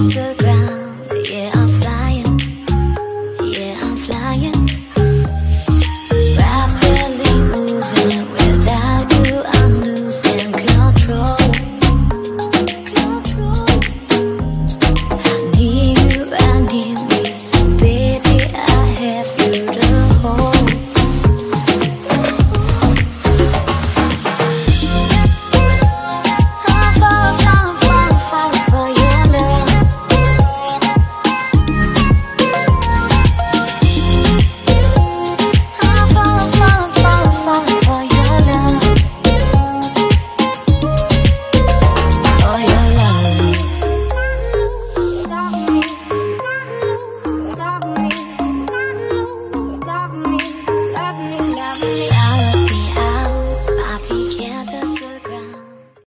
the ground. Yeah, I'm flying. Yeah, I'm flying. Rapidly moving. Without you, I'm losing control. I need me, so baby, I have you to hold. I'm falling for your love. I'm falling